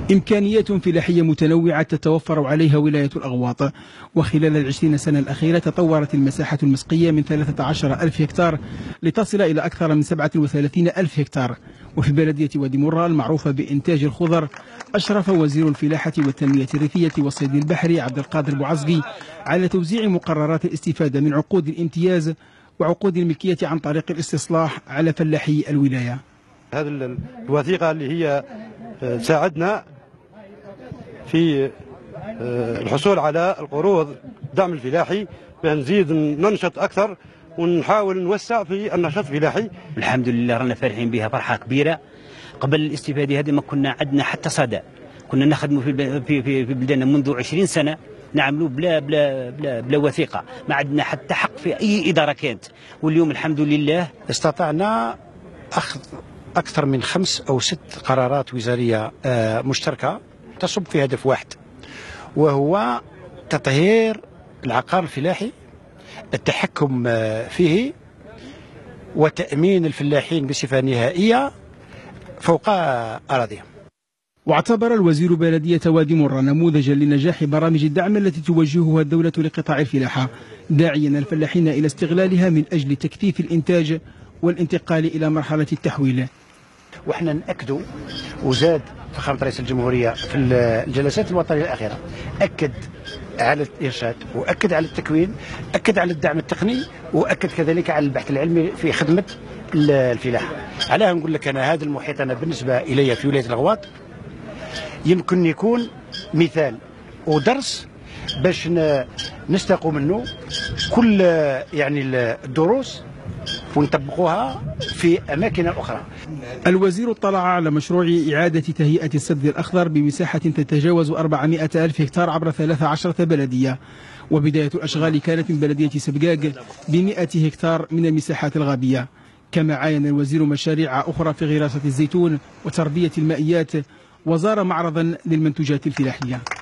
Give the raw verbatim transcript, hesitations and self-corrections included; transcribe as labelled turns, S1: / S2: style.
S1: إمكانيات فلاحية متنوعة تتوفر عليها ولاية الأغواط، وخلال العشرين سنة الأخيرة تطورت المساحة المسقية من ثلاثة عشر ألف هكتار لتصل إلى أكثر من سبعة وثلاثين ألف هكتار. وفي بلدية وادي مرة المعروفة بإنتاج الخضر أشرف وزير الفلاحة والتنمية الريفية والصيد البحري عبد القادر بوعزقي على توزيع مقررات الاستفادة من عقود الامتياز وعقود الملكية عن طريق الاستصلاح على فلاحي الولاية.
S2: هذه الوثيقة اللي هي تساعدنا في الحصول على القروض دعم الفلاحي بأن نزيد ننشط أكثر ونحاول نوسع في النشاط الفلاحي.
S3: الحمد لله رانا فرحين بها فرحة كبيرة. قبل الاستفادة هذه ما كنا عندنا حتى صدى، كنا نخدموا في في في بلدنا منذ عشرين سنة نعملوا بلا بلا بلا بلا وثيقة، ما عندنا حتى حق في أي إدارة كانت. واليوم الحمد لله
S4: استطعنا أخذ أكثر من خمس أو ست قرارات وزارية مشتركة تصب في هدف واحد، وهو تطهير العقار الفلاحي، التحكم فيه، وتأمين الفلاحين بصفة نهائية فوق أراضيهم.
S1: واعتبر الوزير بلدية وادي مرة نموذجا لنجاح برامج الدعم التي توجهها الدولة لقطاع الفلاحة، داعيا الفلاحين إلى استغلالها من أجل تكثيف الإنتاج والانتقال إلى مرحلة التحويل.
S4: وإحنا نأكدوا، وزاد فخامة رئيس الجمهورية في الجلسات الوطنية الأخيرة أكد على الإرشاد وأكد على التكوين، أكد على الدعم التقني، وأكد كذلك على البحث العلمي في خدمة الفلاحة. علاه نقول لك أنا هذا المحيط أنا بالنسبة إلي في ولاية الأغواط يمكن يكون مثال ودرس باش نستقوا منه كل يعني الدروس ونطبقوها في أماكن أخرى.
S1: الوزير اطلع على مشروع إعادة تهيئة السد الأخضر بمساحة تتجاوز أربعمائة ألف هكتار عبر ثلاث عشرة بلدية، وبداية الأشغال كانت من بلدية سبقاق بمئة هكتار من المساحات الغابية. كما عاين الوزير مشاريع أخرى في غراسة الزيتون وتربية المائيات، وزار معرضا للمنتوجات الفلاحية.